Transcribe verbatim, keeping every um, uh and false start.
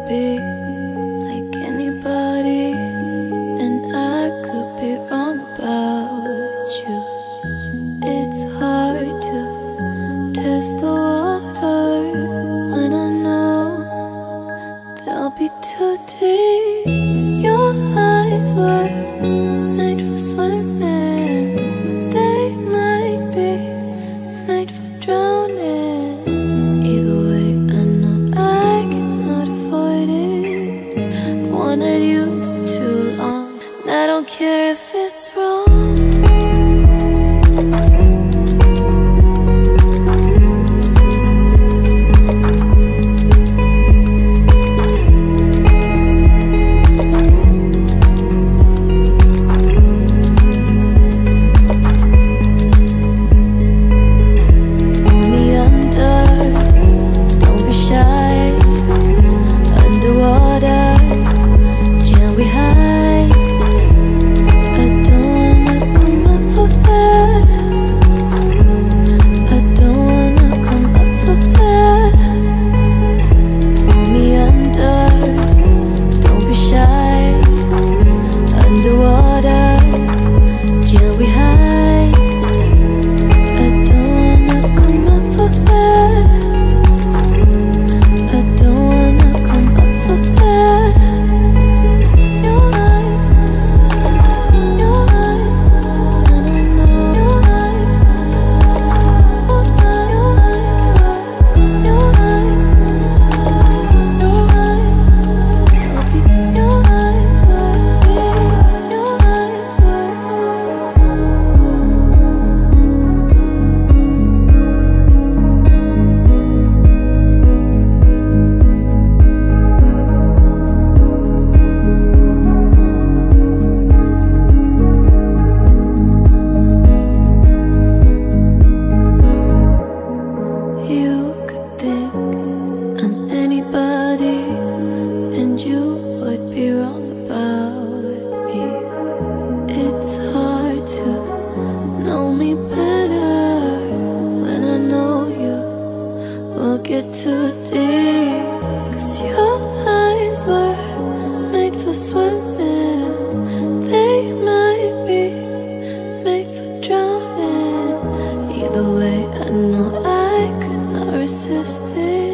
be like anybody, and I could be wrong about you. It's hard to test the water when I know they'll be too deep. Your eyes were made for swimming, they might be made for drowning. Either way, I know I cannot avoid it. I wanted you for too long, and I don't care if it's wrong. Get too deep, 'cause your eyes were made for swimming, they might be made for drowning. Either way, I know I could not resist it.